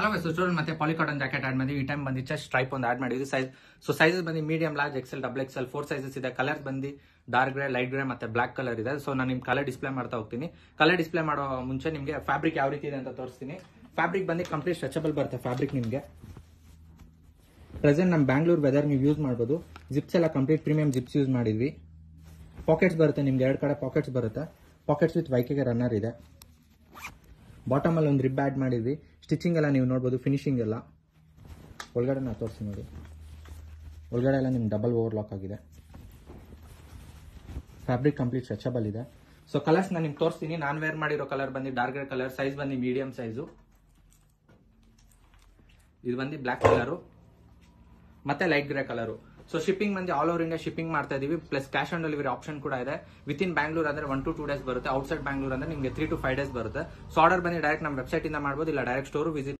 Hello student ಮತ್ತೆ ಪಾಲಿಕಾಟನ್ jacket add ಮಾಡಿ ಈ ಟೈಮ್ ಬಂದು ಚೆಸ್ಟ್ ಸ್ಟ್ರೈಪ್ ಒಂದು ಆಡ್ ಮಾಡಿದ್ವಿ ಸೈಜಸ್ ಬಂದು medium large XL double XL 4 sizes ಇದೆ. ಕಲರ್ಸ್ ಬಂದು ಡಾರ್ಕ್ ಗ್ರೇ, ಲೈಟ್ ಗ್ರೇ ಮತ್ತೆ ಬ್ಲಾಕ್ ಕಲರ್ ಇದೆ. ಸೊ ನಾನು ನಿಮ್ ಕಲರ್ ಡಿಸ್ಪ್ಲೇ ಮಾಡ್ತಾ ಹೋಗ್ತೀನಿ. ಕಲರ್ ಡಿಸ್ಪ್ಲೇ ಮಾಡೋ ಮುಂಚೆ ನಿಮಗೆ ಫ್ಯಾಬ್ರಿಕ್ ಯಾವ ರೀತಿ ಇದೆ ಅಂತ ತೋರಿಸ್ತೀನಿ. ಫ್ಯಾಬ್ರಿಕ್ ಬಂದು ಕಂಪ್ಲೀಟ್ ಸ್ಟ್ರೆಚಬಲ್ ಬರುತ್ತೆ. ಫ್ಯಾಬ್ರಿಕ್ ನಿಮಗೆ ಪ್ರೆಸೆಂಟ್ ನಮ್ಮ ಬ್ಯಾಂಗ್ಳೂರ್ ವೆದರ್ ನೀವು ಯೂಸ್ ಮಾಡಬಹುದು. ಜಿಪ್ಸ್ ಎಲ್ಲ ಕಂಪ್ಲೀಟ್ ಪ್ರೀಮಿಯಂ ಜಿಪ್ಸ್ ಯೂಸ್ ಮಾಡಿದ್ವಿ. ಪಾಕೆಟ್ಸ್ ಬರುತ್ತೆ ನಿಮ್ಗೆ, 2 ಕಡೆ ಪಾಕೆಟ್ಸ್ ಬರುತ್ತೆ. ಪಾಕೆಟ್ಸ್ ವಿತ್ ವೈಕೆಗೆ ರನ್ನರ್ ಇದೆ. ಬಾಟಮ್ ಅಲ್ಲಿ ಒಂದು ರಿಬ್ ಆಡ್ ಮಾಡಿದ್ವಿ. ಸ್ಟಿಚಿಂಗ್ ಎಲ್ಲ ನೀವು ನೋಡಬಹುದು, ಫಿನಿಶಿಂಗ್ ಎಲ್ಲ ಒಳಗಡೆ ನಾ ತೋರಿಸಿ ನೋಡಿ. ಒಳಗಡೆ ಎಲ್ಲ ನಿಮ್ಗೆ ಡಬಲ್ ಓವರ್ಲಾಕ್ ಆಗಿದೆ. ಫ್ಯಾಬ್ರಿಕ್ ಕಂಪ್ಲೀಟ್ ಸ್ಟ್ರೆಚಬಲ್ ಇದೆ. ಸೊ ಕಲರ್ಸ್ ನಾನು ನಿಮ್ಗೆ ತೋರಿಸ್ತೀನಿ. ನಾನು ವೇರ್ ಮಾಡಿರೋ ಕಲರ್ ಬಂದು ಡಾರ್ಕ್ ಗ್ರೇ ಕಲರ್, ಸೈಜ್ ಬಂದು ಮೀಡಿಯಂ ಸೈಜು. ಇದು ಬಂದು ಬ್ಲಾಕ್ ಕಲರು ಮತ್ತೆ light grey colour. So shipping ಬಂದು ಆಲ್ ಓವರ್ ಇಂಡಿಯಾ ಶಿಪ್ಪಿಂಗ್ ಮಾಡ್ತಾ ಇದೀವಿ. Plus cash on delivery option ಕೂಡ ಇದೆ. ವಿತ್ ಇನ್ ಬ್ಯಾಂಗ್ಳೂರ್ ಅಂದ್ರೆ 1 to 2 ಡೇಸ್ ಬರುತ್ತೆ. ಔಟ್ಸೈಡ್ ಬ್ಯಾಂಗ್ಳೂರ್ ಅಂದ್ರೆ ನಿಮಗೆ 3 to 5 ಡೇಸ್ ಬರುತ್ತೆ. ಸೊ ಆರ್ಡರ್ ಬಂದು ಡೈರೆಕ್ಟ್ ನಮ್ಮ ವೆಬ್ಸೈಟ್ ಇಂದ ಮಾಡಬಹುದು, ಇಲ್ಲ ಡೈರೆಕ್ಟ್ ಸ್ಟೋರ್ ವಿಸಿಟ್